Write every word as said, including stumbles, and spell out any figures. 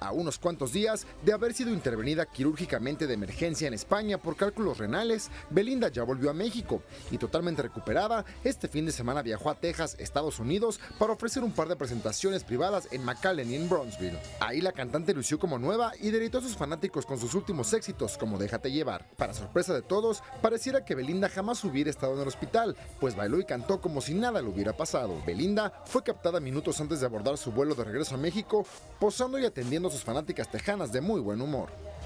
A unos cuantos días de haber sido intervenida quirúrgicamente de emergencia en España por cálculos renales, Belinda ya volvió a México y totalmente recuperada, este fin de semana viajó a Texas, Estados Unidos, para ofrecer un par de presentaciones privadas en McAllen y en Brownsville. Ahí la cantante lució como nueva y deleitó a sus fanáticos con sus últimos éxitos como Déjate llevar. Para sorpresa de todos, pareciera que Belinda jamás hubiera estado en el hospital, pues bailó y cantó como si nada le hubiera pasado. Belinda fue captada minutos antes de abordar su vuelo de regreso a México, posando y atendiendo a sus fanáticas tejanas de muy buen humor.